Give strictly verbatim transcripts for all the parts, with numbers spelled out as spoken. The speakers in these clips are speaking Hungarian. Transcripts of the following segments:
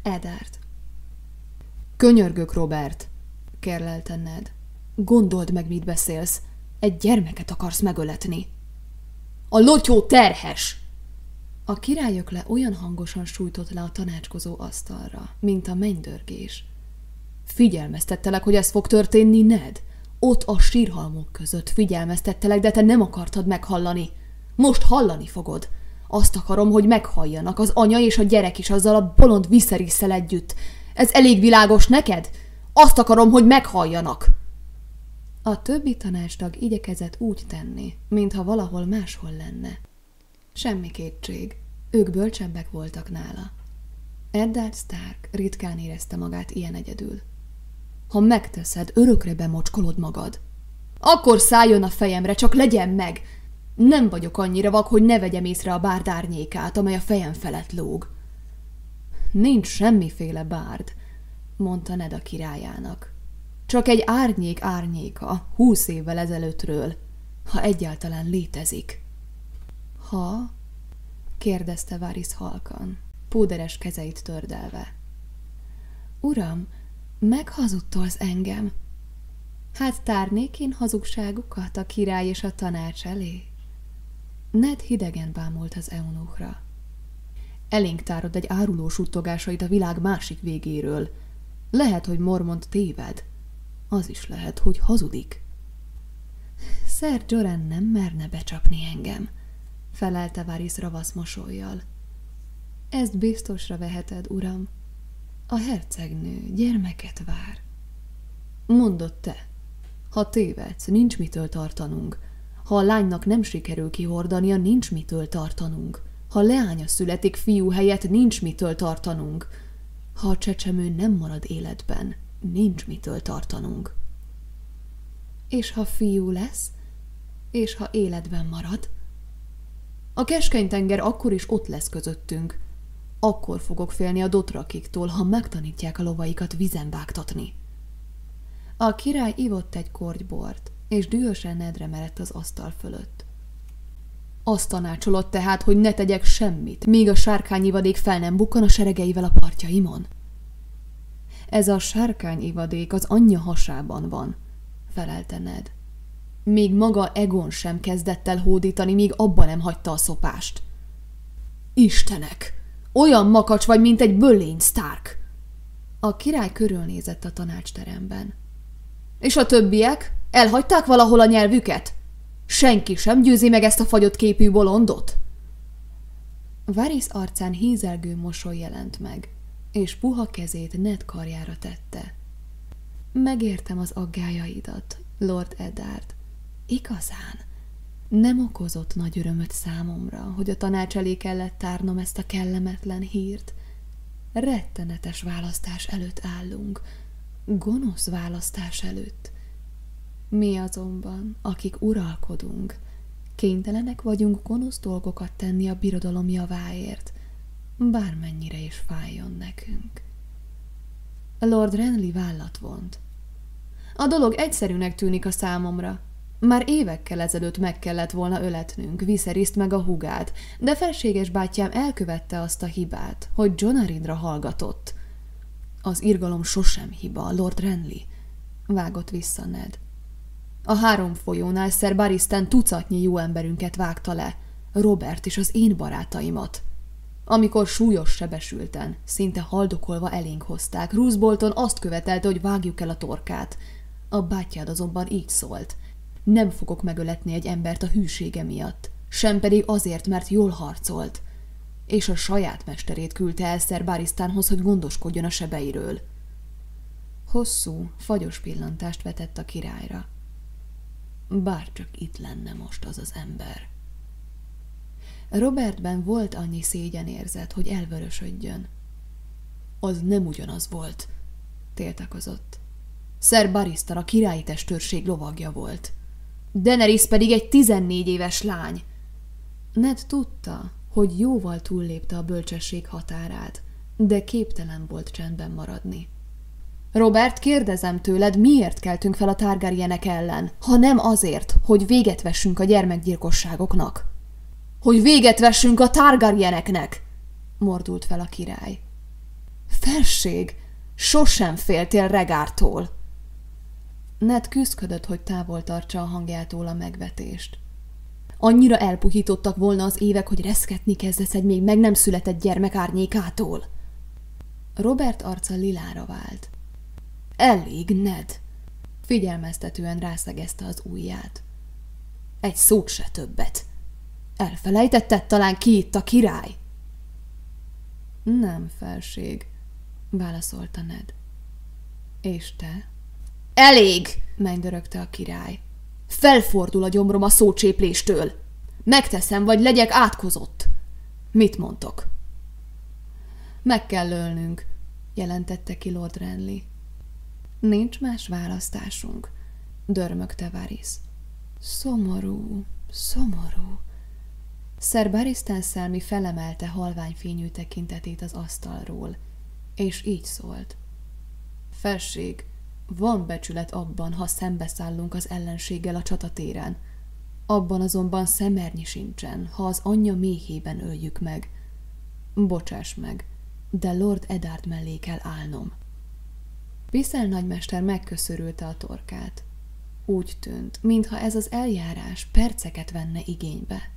Eddard. Könyörgök, Robert, kérlelte Ned. Gondold meg, mit beszélsz. Egy gyermeket akarsz megöletni. A lotyó terhes! A királyökle olyan hangosan sújtott le a tanácskozó asztalra, mint a mennydörgés. Figyelmeztettelek, hogy ez fog történni, Ned. Ott a sírhalmok között figyelmeztettelek, de te nem akartad meghallani. Most hallani fogod. Azt akarom, hogy meghalljanak az anya és a gyerek is azzal a bolond Viserisszel együtt. Ez elég világos neked? Azt akarom, hogy meghalljanak. A többi tanácstag igyekezett úgy tenni, mintha valahol máshol lenne. Semmi kétség, ők bölcsebbek voltak nála. Eddard Stark ritkán érezte magát ilyen egyedül. Ha megteszed, örökre bemocskolod magad. Akkor szálljon a fejemre, csak legyen meg! Nem vagyok annyira vak, hogy ne vegyem észre a bárd árnyékát, amely a fejem felett lóg. Nincs semmiféle bárd, mondta Ned a királyának. Csak egy árnyék árnyéka húsz évvel ezelőttről, ha egyáltalán létezik. Ha? kérdezte Varys halkan, púderes kezeit tördelve. Uram, meghazudtolsz engem? Hát tárnék én hazugságukat a király és a tanács elé? Ned hidegen bámult az eunuchra. Elénk tárod egy áruló suttogásait a világ másik végéről. Lehet, hogy Mormont téved. Az is lehet, hogy hazudik. Sir Jorah nem merne becsapni engem, felelte Varys ravasz mosollyal. Ezt biztosra veheted, uram. A hercegnő gyermeket vár. Mondod te, ha tévedsz, nincs mitől tartanunk. Ha a lánynak nem sikerül kihordania, nincs mitől tartanunk. Ha leánya születik fiú helyett, nincs mitől tartanunk. Ha a csecsemő nem marad életben, nincs mitől tartanunk. És ha fiú lesz? És ha életben marad? A keskeny tenger akkor is ott lesz közöttünk. Akkor fogok félni a dothrakiktól, ha megtanítják a lovaikat vizen vágtatni. A király ivott egy korty bort, és dühösen Nedre merett az asztal fölött. Azt tanácsolod tehát, hogy ne tegyek semmit, míg a sárkányivadék fel nem bukkan a seregeivel a partjaimon? Ez a sárkányivadék az anyja hasában van, felelte Ned. Még maga Egon sem kezdett el hódítani, míg abba nem hagyta a szopást. Istenek! Olyan makacs vagy, mint egy böllény, Stark! A király körülnézett a tanácsteremben. És a többiek? Elhagyták valahol a nyelvüket? Senki sem győzi meg ezt a fagyott képű bolondot? Varys arcán hízelgő mosoly jelent meg, és puha kezét Ned karjára tette. Megértem az aggájaidat, Lord Eddard. Igazán, nem okozott nagy örömöt számomra, hogy a tanács elé kellett tárnom ezt a kellemetlen hírt. Rettenetes választás előtt állunk, gonosz választás előtt. Mi azonban, akik uralkodunk, kénytelenek vagyunk gonosz dolgokat tenni a birodalom javáért, bármennyire is fájjon nekünk. Lord Renly vállat vont. A dolog egyszerűnek tűnik a számomra. Már évekkel ezelőtt meg kellett volna öletnünk Viseryszt meg a húgát, de felséges bátyám elkövette azt a hibát, hogy Jon Arrynra hallgatott. Az irgalom sosem hiba, Lord Renly, vágott vissza Ned. A három folyónál Sir Barristan tucatnyi jó emberünket vágta le, Robert és az én barátaimat. Amikor súlyos sebesülten, szinte haldokolva elénk hozták, Roose Bolton azt követelte, hogy vágjuk el a torkát. A bátyád azonban így szólt. Nem fogok megöletni egy embert a hűsége miatt, sem pedig azért, mert jól harcolt. És a saját mesterét küldte el Sir Barristanhoz, hogy gondoskodjon a sebeiről. Hosszú, fagyos pillantást vetett a királyra. Bár csak itt lenne most az az ember. Robertben volt annyi szégyenérzet, hogy elvörösödjön. Az nem ugyanaz volt, tiltakozott. Sir Barristan a királyi testőrség lovagja volt. Daenerys pedig egy tizennégy éves lány. Ned tudta, hogy jóval túllépte a bölcsesség határát, de képtelen volt csendben maradni. Robert, kérdezem tőled, miért keltünk fel a Targaryenek ellen, ha nem azért, hogy véget vessünk a gyermekgyilkosságoknak? Hogy véget vessünk a Targaryeneknek! Mordult fel a király. Felség, sosem féltél Regártól. Ned küszködött, hogy távol tartsa a hangjától a megvetést. Annyira elpuhítottak volna az évek, hogy reszketni kezdesz egy még meg nem született gyermek árnyékától. Robert arca lilára vált. Elég, Ned! Figyelmeztetően rászegezte az ujját. Egy szót se többet. Elfelejtetted talán, ki itt a király? Nem, felség, válaszolta Ned. És te? Elég! Mennydörögte a király. Felfordul a gyomrom a szócsépléstől. Megteszem, vagy legyek átkozott. Mit mondtok? Meg kell ölnünk, jelentette ki Lord Renly. Nincs más választásunk, dörmögte Varys. Szomorú, szomorú. Sir Barristan Selmy felemelte halványfényű tekintetét az asztalról, és így szólt. Felség, van becsület abban, ha szembeszállunk az ellenséggel a csatatéren. Abban azonban szemernyi sincsen, ha az anyja méhében öljük meg. Bocsáss meg, de Lord Eddard mellé kell állnom. Viszel nagymester megköszörülte a torkát. Úgy tűnt, mintha ez az eljárás perceket venne igénybe.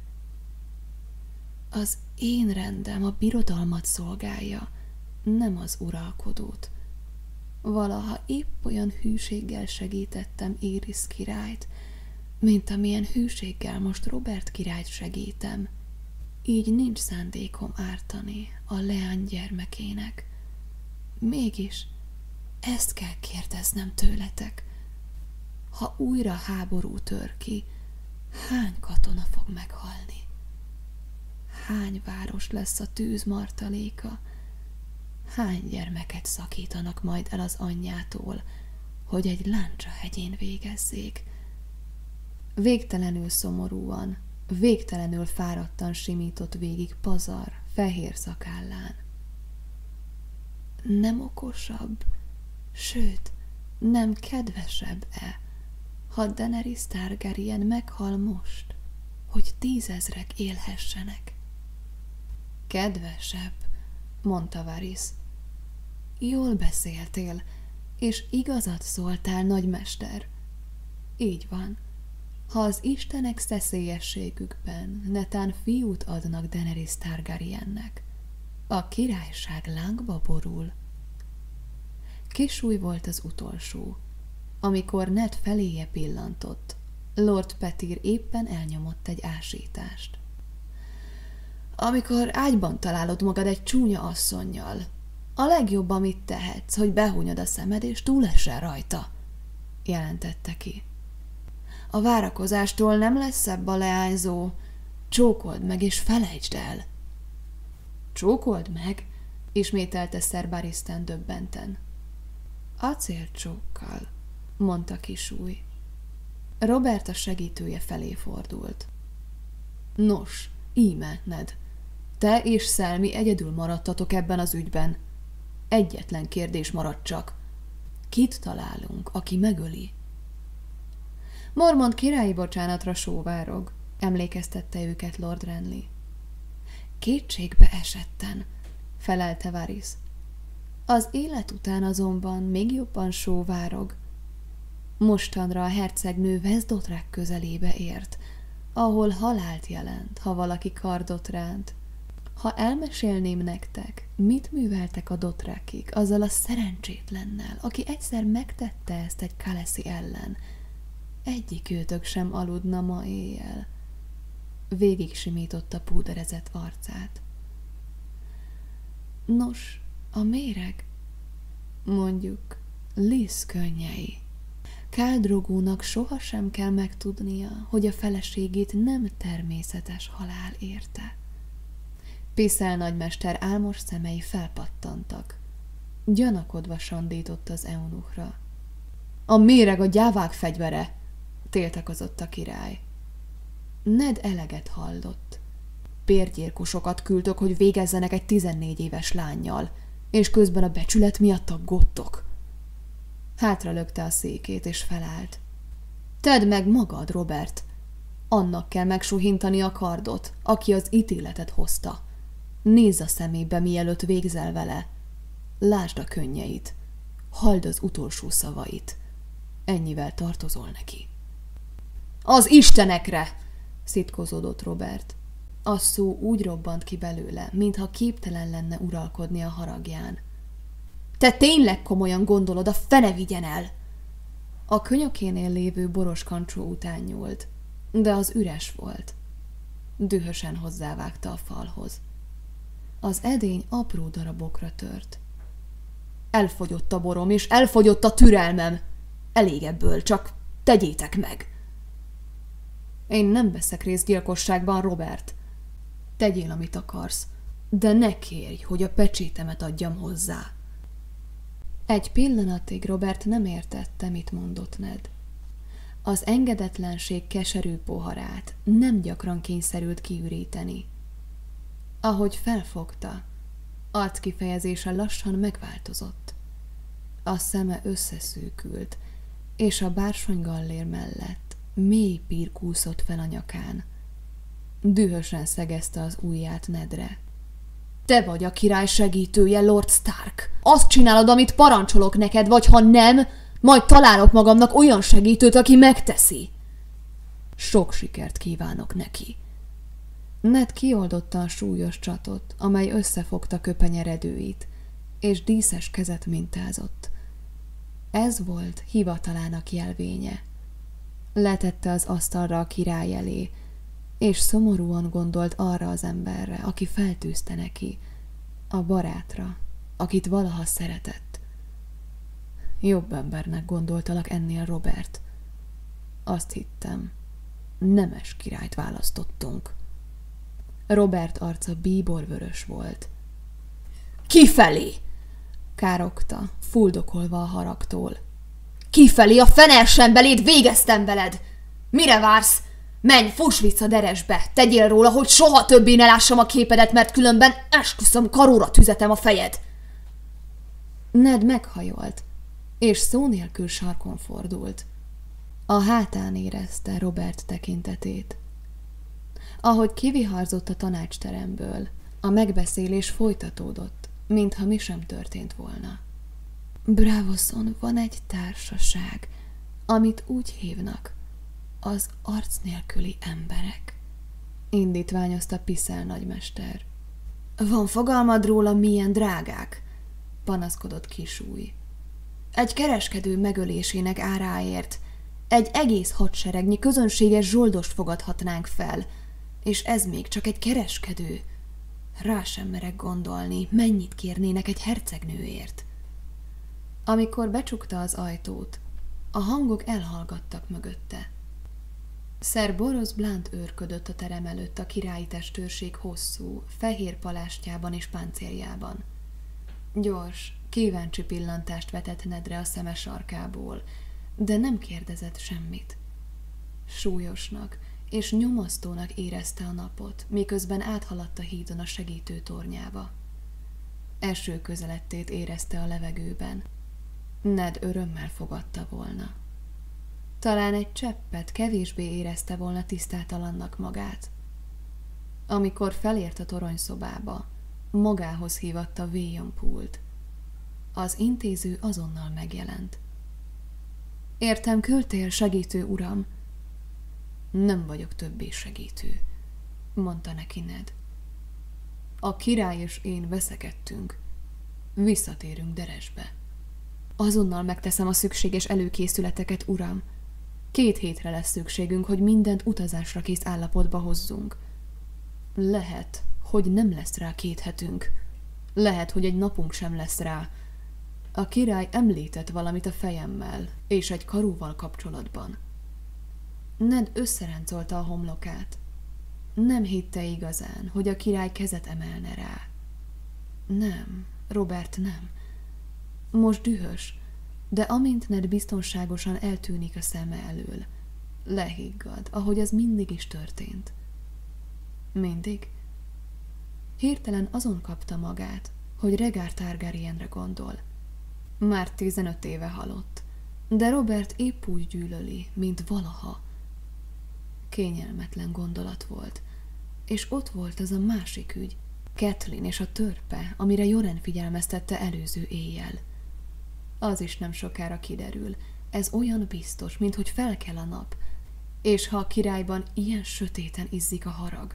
Az én rendem a birodalmat szolgálja, nem az uralkodót. Valaha épp olyan hűséggel segítettem Éris királyt, mint amilyen hűséggel most Robert királyt segítem. Így nincs szándékom ártani a leány gyermekének. Mégis ezt kell kérdeznem tőletek. Ha újra háború tör ki, hány katona fog meghalni? Hány város lesz a tűz martaléka? Hány gyermeket szakítanak majd el az anyjától, hogy egy láncsa hegyén végezzék? Végtelenül szomorúan, végtelenül fáradtan simított végig pazar fehér szakállán. Nem okosabb, sőt, nem kedvesebb-e, ha Daenerys Targaryen meghal most, hogy tízezrek élhessenek? Kedvesebb, mondta Varys. Jól beszéltél, és igazat szóltál, nagymester. Így van. Ha az istenek szeszélyességükben netán fiút adnak Daenerys Targaryennek, a királyság lángba borul. Kisúly volt az utolsó. Amikor Ned feléje pillantott, Lord Petyr éppen elnyomott egy ásítást. Amikor ágyban találod magad egy csúnya asszonnyal, a legjobb, amit tehetsz, hogy behúnyod a szemed, és túlesel rajta, jelentette ki. A várakozástól nem lesz szebb a leányzó, csókold meg, és felejtsd el. Csókold meg? Ismételte Sir Barristan döbbenten. Acélcsókkal, mondta kisúly. Robert a segítője felé fordult. Nos, íme, Ned, te és Selmy egyedül maradtatok ebben az ügyben. Egyetlen kérdés maradt csak. Kit találunk, aki megöli? Mormont királyi bocsánatra sóvárog, emlékeztette őket Lord Renly. Kétségbe esetten, felelte Varys. Az élet után azonban még jobban sóvárog. Mostanra a hercegnő Veszdotrek közelébe ért, ahol halált jelent, ha valaki kardot ránt. Ha elmesélném nektek, mit műveltek a Dothrakik azzal a szerencsétlennel, aki egyszer megtette ezt egy Khaleesi ellen, egyik őtök sem aludna ma éjjel. Végig simította púderezett arcát. Nos, a méreg? Mondjuk Liz könnyei. Khal Drogónak sohasem kell megtudnia, hogy a feleségét nem természetes halál érte. Piszel nagymester álmos szemei felpattantak. Gyanakodva sandított az eunuchra. A méreg a gyávák fegyvere, tiltakozott a király. Ned eleget hallott. Bérgyilkosokat küldök, hogy végezzenek egy tizennégy éves lánnyal, és közben a becsület miatt aggódtok. Hátra lökte a székét, és felállt. Tedd meg magad, Robert! Annak kell megsuhintani a kardot, aki az ítéletet hozta. Nézz a szemébe, mielőtt végzel vele. lásd a könnyeit, halld az utolsó szavait. Ennyivel tartozol neki. Az istenekre! Szitkozódott Robert. A szó úgy robbant ki belőle, mintha képtelen lenne uralkodni a haragján. Te tényleg komolyan gondolod, a fene vigyen el! A könyökénél lévő boros kancsó után nyúlt, de az üres volt. Dühösen hozzávágta a falhoz. Az edény apró darabokra tört. Elfogyott a borom, és elfogyott a türelmem. Elég ebből, csak tegyétek meg. Én nem veszek részt gyilkosságban, Robert. Tegyél, amit akarsz, de ne kérj, hogy a pecsétemet adjam hozzá. Egy pillanatig Robert nem értette, mit mondott Ned. Az engedetlenség keserű poharát nem gyakran kényszerült kiüríteni. Ahogy felfogta, arckifejezése lassan megváltozott. A szeme összeszűkült, és a bársonygallér mellett mély pír kúszott fel a nyakán. Dühösen szegezte az ujját Nedre. Te vagy a király segítője, Lord Stark. Azt csinálod, amit parancsolok neked, vagy ha nem, majd találok magamnak olyan segítőt, aki megteszi. Sok sikert kívánok neki. Ned kioldotta a súlyos csatot, amely összefogta köpenyeredőit, és díszes kezet mintázott. Ez volt hivatalának jelvénye. Letette az asztalra a király elé, és szomorúan gondolt arra az emberre, aki feltűzte neki, a barátra, akit valaha szeretett. Jobb embernek gondoltalak ennél, Robert. Azt hittem, nemes királyt választottunk. Robert arca bíborvörös volt. Kifelé! Károgta, fuldokolva a haragtól. Kifelé, a fenersen beléd, végeztem veled! Mire vársz? Menj, fuss vissza Deresbe, tegyél róla, hogy soha többé ne lássam a képedet, mert különben esküszöm, karóra tüzetem a fejed! Ned meghajolt, és szó nélkül sarkon fordult. A hátán érezte Robert tekintetét. Ahogy kiviharzott a tanácsteremből, a megbeszélés folytatódott, mintha mi sem történt volna. Bravoson van egy társaság, amit úgy hívnak, az arc nélküli emberek, indítványozta Piszel nagymester. Van fogalmad róla, milyen drágák? Panaszkodott Kisúly. Egy kereskedő megölésének áráért egy egész hadseregnyi közönséges zsoldost fogadhatnánk fel, és ez még csak egy kereskedő. Rá sem merek gondolni, mennyit kérnének egy hercegnőért. Amikor becsukta az ajtót, a hangok elhallgattak mögötte. Sir Boros Blount őrködött a terem előtt a királyi testőrség hosszú, fehér palástjában és páncéljában. Gyors, kíváncsi pillantást vetett Nedre a szeme sarkából, de nem kérdezett semmit. Súlyosnak és nyomasztónak érezte a napot, miközben áthaladt a hídon a segítő tornyába. Eső közelettét érezte a levegőben. Ned örömmel fogadta volna. Talán egy cseppet kevésbé érezte volna tisztátalannak magát. Amikor felért a toronyszobába, magához hívatta William Poole-t. Az intéző azonnal megjelent. Értem, küldtél, segítő uram? Nem vagyok többé segítő, mondta neki Ned. A király és én veszekedtünk. Visszatérünk Deresbe. Azonnal megteszem a szükséges előkészületeket, uram. Két hétre lesz szükségünk, hogy mindent utazásra kész állapotba hozzunk. Lehet, hogy nem lesz rá két hetünk. Lehet, hogy egy napunk sem lesz rá. A király említett valamit a fejemmel, és egy karóval kapcsolatban. Ned összeráncolta a homlokát. Nem hitte igazán, hogy a király kezet emelne rá. Nem, Robert, nem. Most dühös, de amint Ned biztonságosan eltűnik a szeme elől, lehiggad, ahogy az mindig is történt. Mindig? Hirtelen azon kapta magát, hogy Rhaegar Targaryenre gondol. Már tizenöt éve halott, de Robert épp úgy gyűlöli, mint valaha. Kényelmetlen gondolat volt, és ott volt az a másik ügy, Kathleen és a törpe, amire Joren figyelmeztette előző éjjel. Az is nem sokára kiderül. Ez olyan biztos, minthogy fel kell a nap, és ha a királyban ilyen sötéten izzik a harag.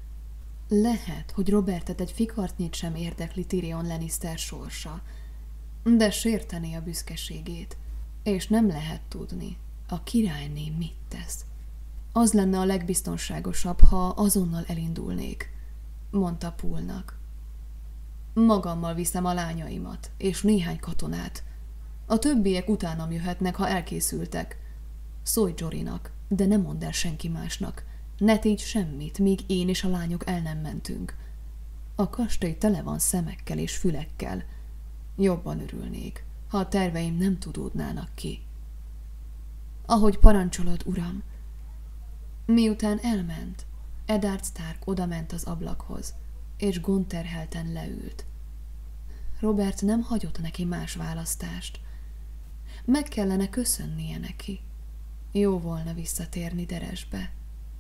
Lehet, hogy Robertet egy fikartnyit sem érdekli Tyrion Lannister sorsa, de sértené a büszkeségét, és nem lehet tudni, a királyné mit tesz. Az lenne a legbiztonságosabb, ha azonnal elindulnék, mondta Poolnak. Magammal viszem a lányaimat, és néhány katonát. A többiek utánam jöhetnek, ha elkészültek. Szólj Jorynak, de ne mondd el senki másnak. Ne tégy semmit, míg én és a lányok el nem mentünk. A kastély tele van szemekkel és fülekkel. Jobban örülnék, ha a terveim nem tudódnának ki. Ahogy parancsolod, uram. Miután elment, Eddard Stark odament az ablakhoz, és gondterhelten leült. Robert nem hagyott neki más választást. Meg kellene köszönnie neki. Jó volna visszatérni Deresbe.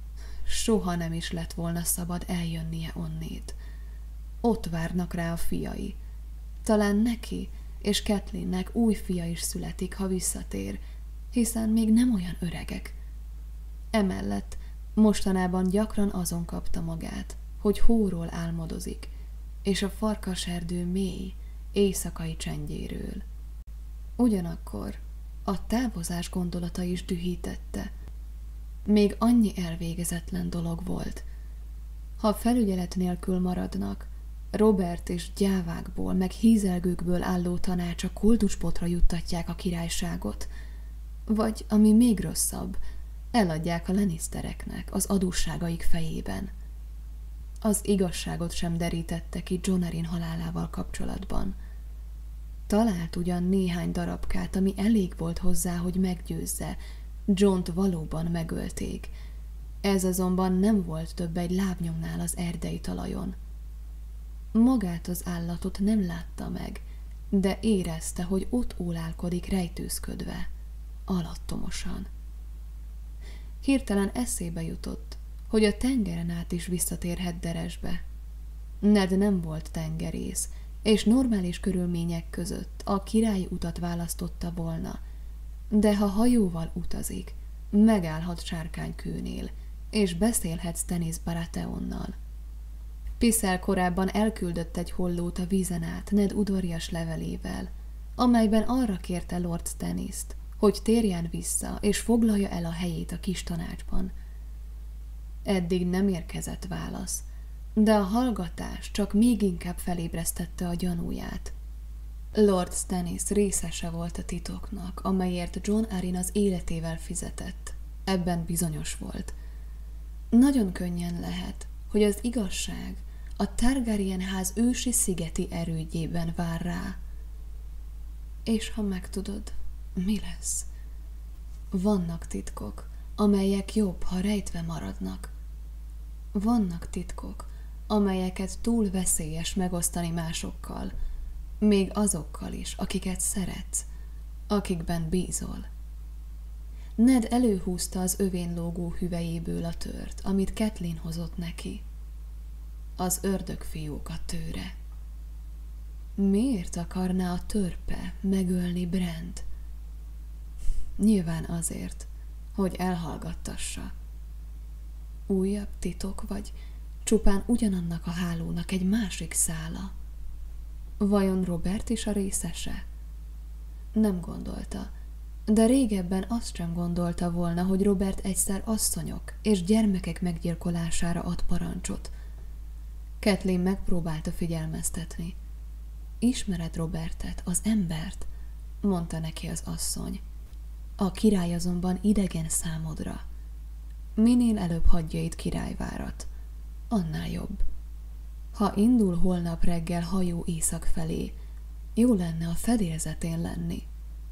Soha nem is lett volna szabad eljönnie onnét. Ott várnak rá a fiai. Talán neki és Kathleennek új fia is születik, ha visszatér, hiszen még nem olyan öregek. Emellett mostanában gyakran azon kapta magát, hogy hóról álmodozik, és a farkaserdő mély, éjszakai csendjéről. Ugyanakkor a távozás gondolata is dühítette. Még annyi elvégezetlen dolog volt. Ha felügyelet nélkül maradnak, Robert és gyávákból, meg hízelgőkből álló tanácsa kolduspotra juttatják a királyságot, vagy, ami még rosszabb, eladják a Lannistereknek az adósságaik fejében. Az igazságot sem derítette ki Jon Arryn halálával kapcsolatban. Talált ugyan néhány darabkát, ami elég volt hozzá, hogy meggyőzze, Jont valóban megölték. Ez azonban nem volt több egy lábnyomnál az erdei talajon. Magát az állatot nem látta meg, de érezte, hogy ott ólálkodik rejtőzködve, alattomosan. Hirtelen eszébe jutott, hogy a tengeren át is visszatérhet Deresbe. Ned nem volt tengerész, és normális körülmények között a királyi utat választotta volna, de ha hajóval utazik, megállhat Sárkánykőnél, és beszélhet Stannis Baratheonnal. Pycelle korábban elküldött egy hollót a vízen át Ned udvarias levelével, amelyben arra kérte Lord Stannist, hogy térjen vissza, és foglalja el a helyét a kis tanácsban. Eddig nem érkezett válasz, de a hallgatás csak még inkább felébresztette a gyanúját. Lord Stannis részese volt a titoknak, amelyért Jon Arryn az életével fizetett. Ebben bizonyos volt. Nagyon könnyen lehet, hogy az igazság a Targaryen ház ősi szigeti erődjében vár rá. És ha megtudod, mi lesz? Vannak titkok, amelyek jobb, ha rejtve maradnak. Vannak titkok, amelyeket túl veszélyes megosztani másokkal, még azokkal is, akiket szeretsz, akikben bízol. Ned előhúzta az övén lógó hüvelyéből a tört, amit Kathleen hozott neki. Az ördögfiók a tőre. Miért akarná a törpe megölni Brent? Nyilván azért, hogy elhallgattassa. Újabb titok, vagy csupán ugyanannak a hálónak egy másik szála? Vajon Robert is a részese? Nem gondolta, de régebben azt sem gondolta volna, hogy Robert egyszer asszonyok és gyermekek meggyilkolására ad parancsot. Kathleen megpróbálta figyelmeztetni. Ismered Robertet, az embert? Mondta neki az asszony. A király azonban idegen számodra. Minél előbb hagyja itt királyvárat, annál jobb. Ha indul holnap reggel hajó észak felé, jó lenne a fedélzetén lenni.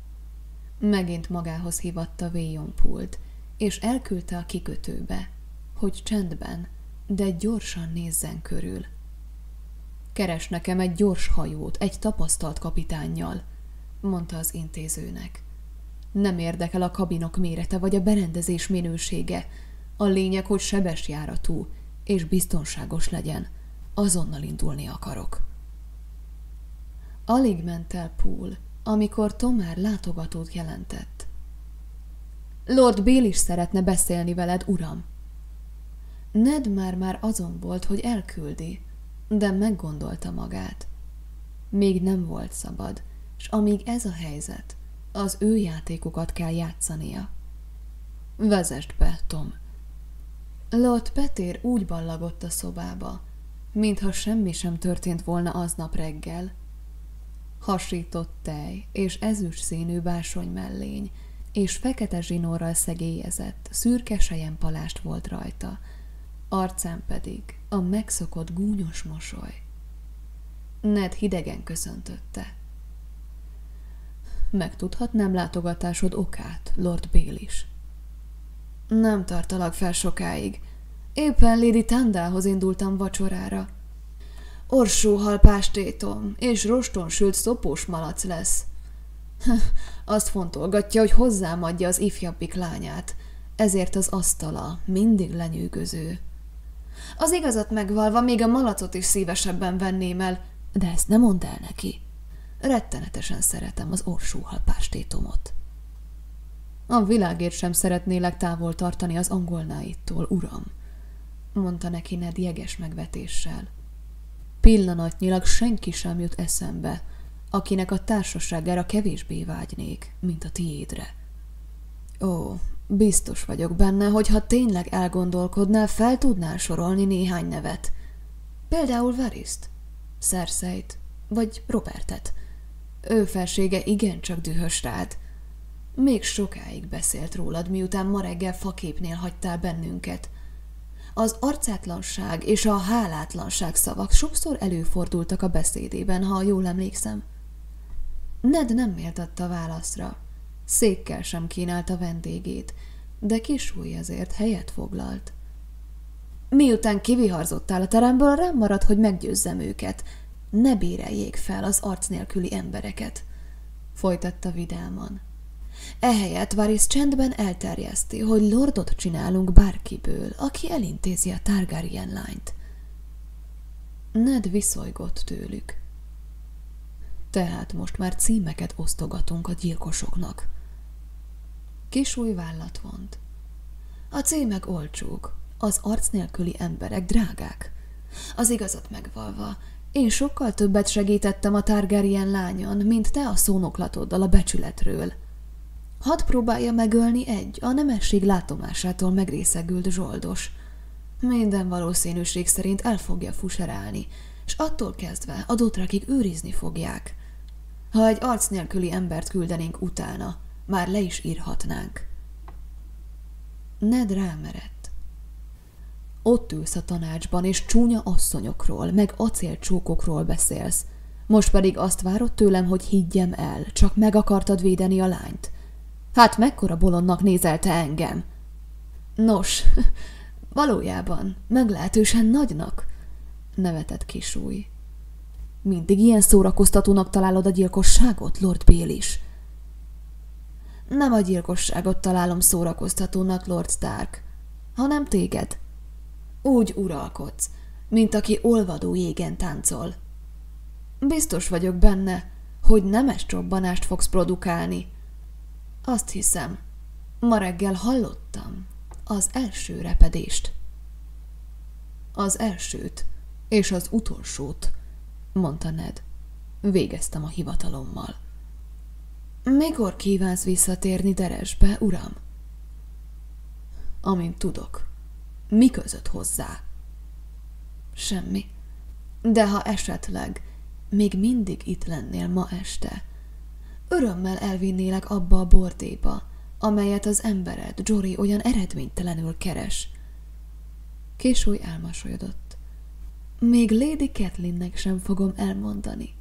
Megint magához hívatta Wayon Poolt, és elküldte a kikötőbe, hogy csendben, de gyorsan nézzen körül. Keres nekem egy gyors hajót, egy tapasztalt kapitánnyal, mondta az intézőnek. Nem érdekel a kabinok mérete vagy a berendezés minősége, a lényeg, hogy sebes járatú és biztonságos legyen. Azonnal indulni akarok. Alig ment el Poole, amikor Tomár látogatót jelentett. Lord Bill is szeretne beszélni veled, uram. Ned már-már azon volt, hogy elküldi, de meggondolta magát. Még nem volt szabad, s amíg ez a helyzet, az ő játékokat kell játszania. Vezesd be, Tom. Lord Petyr úgy ballagott a szobába, mintha semmi sem történt volna aznap reggel. Hasított tej és ezüst színű bársony mellény, és fekete zsinórral szegélyezett, szürke selyempalást volt rajta, arcán pedig a megszokott gúnyos mosoly. Ned hidegen köszöntötte. Megtudhatnám látogatásod okát, Lord Baelish? Nem tartalak fel sokáig. Éppen Lady Tandalhoz indultam vacsorára. Orsóhal pástétom és roston sült szopós malac lesz. Azt fontolgatja, hogy hozzám adja az ifjabbik lányát, ezért az asztala mindig lenyűgöző. Az igazat megvalva még a malacot is szívesebben venném el, de ezt nem mondd el neki. Rettenetesen szeretem az orsóhal pástétomot. A világért sem szeretnélek távol tartani az angolnáittól, uram, mondta neki Ned jeges megvetéssel. Pillanatnyilag senki sem jut eszembe, akinek a társaságára kevésbé vágynék, mint a tiédre. Ó, biztos vagyok benne, hogy ha tényleg elgondolkodnál, fel tudnál sorolni néhány nevet. Például Varys-t, Cerseit, vagy Robertet. Ő felsége igencsak dühös rád. Még sokáig beszélt rólad, miután ma reggel faképnél hagytál bennünket. Az arcátlanság és a hálátlanság szavak sokszor előfordultak a beszédében, ha jól emlékszem. Ned nem méltatta válaszra. Székkel sem kínálta vendégét, de kisúly ezért helyet foglalt. Miután kiviharzottál a teremből, rám maradt, hogy meggyőzzem őket. Ne béreljék fel az arc nélküli embereket, folytatta vidáman. Ehelyett Varys csendben elterjeszti, hogy lordot csinálunk bárkiből, aki elintézi a Targaryen lányt. Ned viszolygott tőlük. Tehát most már címeket osztogatunk a gyilkosoknak. Kisúly vállat vont. A címek olcsók, az arc nélküli emberek drágák. Az igazat megvalva, én sokkal többet segítettem a Targaryen lányon, mint te a szónoklatoddal a becsületről. Hadd próbálja megölni egy, a nemesség látomásától megrészegült zsoldos. Minden valószínűség szerint el fogja fuserálni, és attól kezdve a Dothrakig őrizni fogják. Ha egy arc nélküli embert küldenénk utána, már le is írhatnánk. Ned rámerett. Ott ülsz a tanácsban, és csúnya asszonyokról, meg acélcsókokról beszélsz. Most pedig azt várod tőlem, hogy higgyem el, csak meg akartad védeni a lányt. Hát mekkora bolondnak nézel te engem? Nos, valójában meglehetősen nagynak, nevetett kisúly. Mindig ilyen szórakoztatónak találod a gyilkosságot, Lord Baelish? Nem a gyilkosságot találom szórakoztatónak, Lord Stark, hanem téged. Úgy uralkodsz, mint aki olvadó jégen táncol. Biztos vagyok benne, hogy nemes csobbanást fogsz produkálni. Azt hiszem, ma reggel hallottam az első repedést. Az elsőt és az utolsót, mondta Ned. Végeztem a hivatalommal. Mikor kívánsz visszatérni Deresbe, uram? Amint tudok. Mi között hozzá? Semmi. De ha esetleg még mindig itt lennél ma este, örömmel elvinnélek abba a bordéba, amelyet az embered, Jory, olyan eredménytelenül keres. Kisúly elmosolyodott. Még Lady Catelynnek sem fogom elmondani,